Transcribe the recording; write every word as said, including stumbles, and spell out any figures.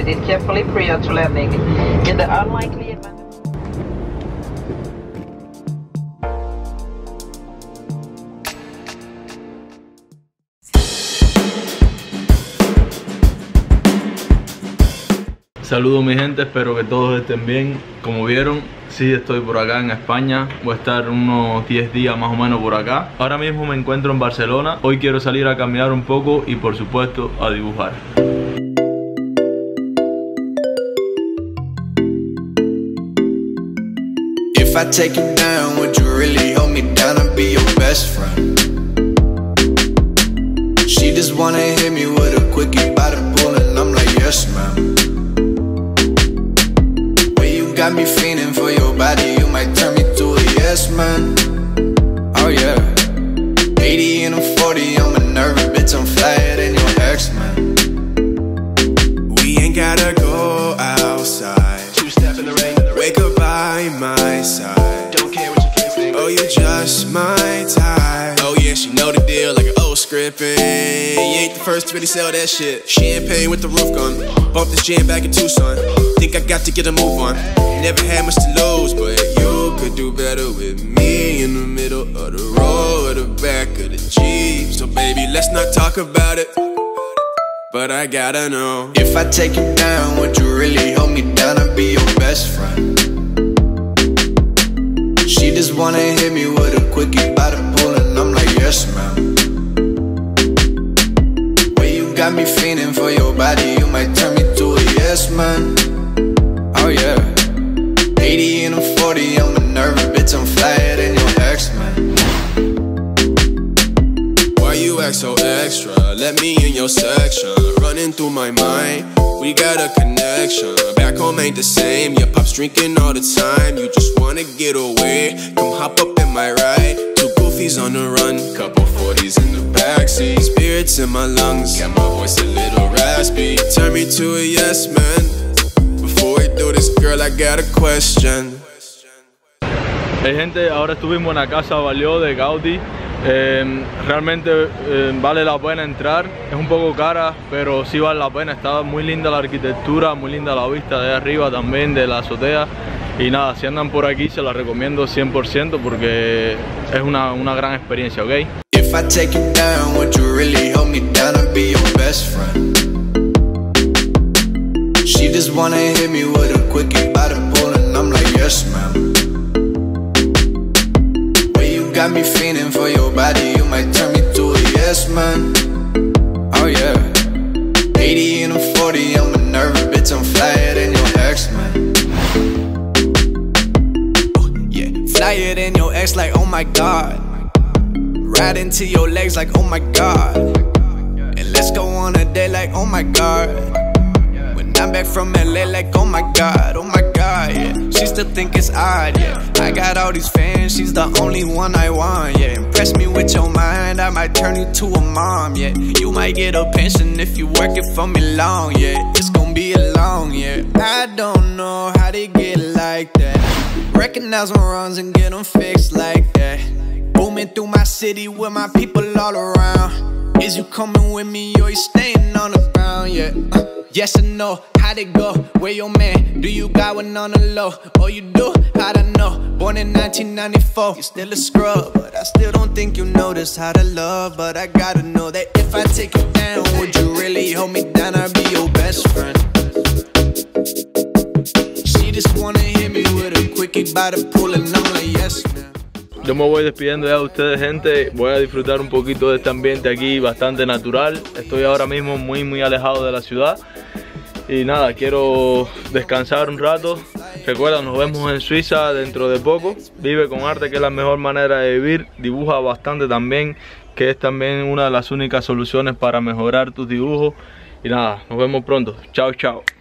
navigate it carefully prior to landing. In the unlikely event Saludos mi gente, espero que todos estén bien. Como vieron, sí estoy por acá en España. Voy a estar unos diez días más o menos por acá. Ahora mismo me encuentro en Barcelona. Hoy quiero salir a caminar un poco y por supuesto a dibujar. If I take you down, would you really hold me down and be your best friend? She just wanna hit me with a quickie by the pool and I'm like, yes ma'am. Got me fiending for your body, you might turn me to a yes man. Oh yeah. eighty and I'm forty, I'm a nervous bitch, I'm flyer than your ex man. We ain't gotta go outside. Two step in the rain, wake up by my side. Don't care what you think. Oh, you just my type. Oh yeah, she know the deal like an old scripting. You ain't the first to really sell that shit. Champagne with the roof gone. Bump this jam back in Tucson. Think I got to get a move on. Never had much to lose, but you could do better with me in the middle of the road, the back of the Jeep. So baby, let's not talk about it, but I gotta know. If I take you down, would you really hold me down and be your best friend? She just wanna hit me with a quickie by the pool and I'm like, yes ma'am. Well, you got me fiending for your body, you might turn me to a yes man. Oh yeah. eighty and I'm forty, I'm a nervous bitch, I'm flyer than your ex man. Why you act so extra? Let me in your section. Running through my mind, we got a connection. Back home ain't the same, your pop's drinking all the time. You just wanna get away, come hop up in my ride. Two goofies on the run, couple forties in the backseat. Spirits in my lungs, got my voice a little raspy. Turn me to a yes man. Before we do this, girl, I got a question. Hey gente, ahora estuvimos en la casa Valió de Gaudí. Eh, realmente eh, vale la pena entrar, es un poco cara, pero sí vale la pena. Está muy linda la arquitectura, muy linda la vista de arriba también, de la azotea. Y nada, si andan por aquí se la recomiendo cien por ciento porque es una, una gran experiencia, ¿ok? If I take you down, would you really hold me down and be your best friend? She just wanna hit me with a quickie by the pool and I'm like, yes ma'am. Well, you got me fiending for your body, you might turn me to a yes man. Oh yeah. eighty and I'm forty, I'm a nervous bitch, I'm flyer than your ex man. Oh yeah, flyer than your ex like, oh my god. Right into your legs like, oh my god. And let's go on a date like, oh my god. I'm back from L A like, oh my god, oh my god, yeah. She still think it's odd, yeah. I got all these fans, she's the only one I want, yeah. Impress me with your mind, I might turn you to a mom, yeah. You might get a pension if you work it for me long, yeah. It's gonna be a long, yeah. I don't know how they get like that. Recognize my wrongs and get them fixed like that. Booming through my city with my people all around. Is you coming with me or you staying on the ground, yeah? uh. Yes or no, how'd it go? Where your man? Do you got one on the low? Oh you do? How'd I know? Born in nineteen ninety-four, you still a scrub, but I still don't think you notice how to love. But I gotta know that if I take you down, would you really hold me down? I'd be your best friend. She just wanna hit me with a quickie by the pool and I'm like, yes man. Yo me voy despidiendo ya de ustedes, gente. Voy a disfrutar un poquito de este ambiente aquí bastante natural. Estoy ahora mismo muy muy alejado de la ciudad. Y nada, quiero descansar un rato. Recuerda, nos vemos en Suiza dentro de poco. Vive con arte, que es la mejor manera de vivir. Dibuja bastante también, que es también una de las únicas soluciones para mejorar tus dibujos. Y nada, nos vemos pronto. Chao, chao.